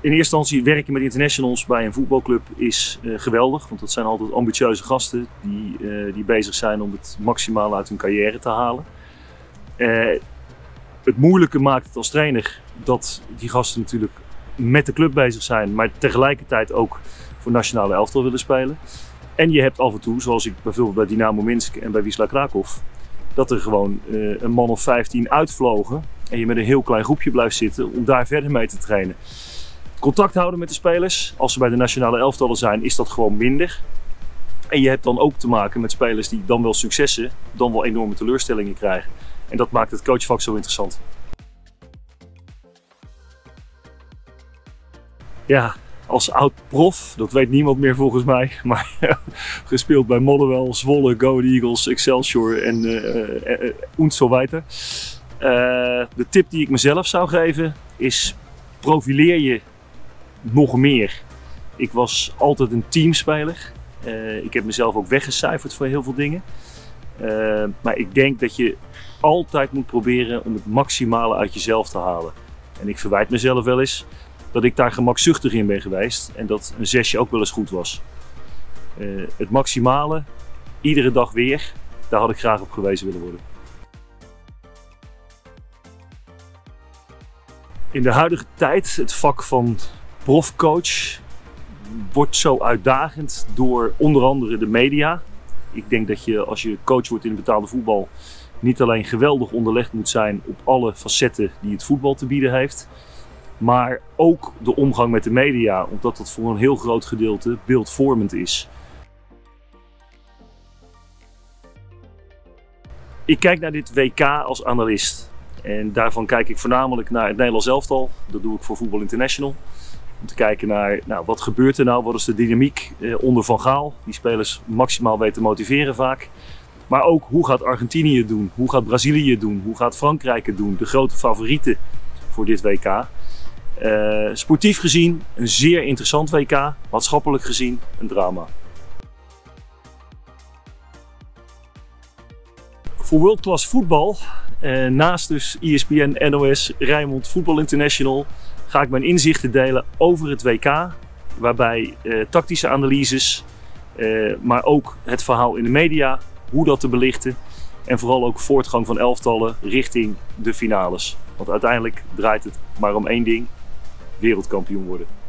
In eerste instantie werken met internationals bij een voetbalclub is geweldig. Want dat zijn altijd ambitieuze gasten die bezig zijn om het maximale uit hun carrière te halen. Het moeilijke maakt het als trainer dat die gasten natuurlijk met de club bezig zijn. Maar tegelijkertijd ook voor nationale elftal willen spelen. En je hebt af en toe, zoals ik bijvoorbeeld bij Dynamo Minsk en bij Wisła Kraków, dat er gewoon een man of 15 uitvlogen. En je met een heel klein groepje blijft zitten om daar verder mee te trainen. Contact houden met de spelers, als ze bij de nationale elftallen zijn, is dat gewoon minder. En je hebt dan ook te maken met spelers die dan wel successen, dan wel enorme teleurstellingen krijgen. En dat maakt het coachvak zo interessant. Ja, als oud-prof, dat weet niemand meer volgens mij, maar gespeeld bij Motherwell, Zwolle, Go Ahead Eagles, Excelsior en so weiter. De tip die ik mezelf zou geven is: profileer je nog meer. Ik was altijd een teamspeler. Ik heb mezelf ook weggecijferd voor heel veel dingen. Maar ik denk dat je altijd moet proberen om het maximale uit jezelf te halen. En ik verwijt mezelf wel eens dat ik daar gemakzuchtig in ben geweest en dat een 6 ook wel eens goed was. Het maximale, iedere dag weer, daar had ik graag op gewezen willen worden. In de huidige tijd, het vak van profcoach wordt zo uitdagend door onder andere de media. Ik denk dat je, als je coach wordt in het betaalde voetbal, niet alleen geweldig onderlegd moet zijn op alle facetten die het voetbal te bieden heeft, maar ook de omgang met de media, omdat dat voor een heel groot gedeelte beeldvormend is. Ik kijk naar dit WK als analist. En daarvan kijk ik voornamelijk naar het Nederlands elftal. Dat doe ik voor Voetbal International. Om te kijken naar wat gebeurt er nou, wat is de dynamiek onder Van Gaal. Die spelers maximaal weten te motiveren vaak. Maar ook hoe gaat Argentinië het doen, hoe gaat Brazilië het doen, hoe gaat Frankrijk het doen. De grote favorieten voor dit WK. Sportief gezien een zeer interessant WK, maatschappelijk gezien een drama. Voor World Class voetbal, naast dus ESPN, NOS, Rijnmond, Voetbal International, ga ik mijn inzichten delen over het WK. Waarbij tactische analyses, maar ook het verhaal in de media, hoe dat te belichten. En vooral ook voortgang van elftallen richting de finales. Want uiteindelijk draait het maar om één ding: wereldkampioen worden.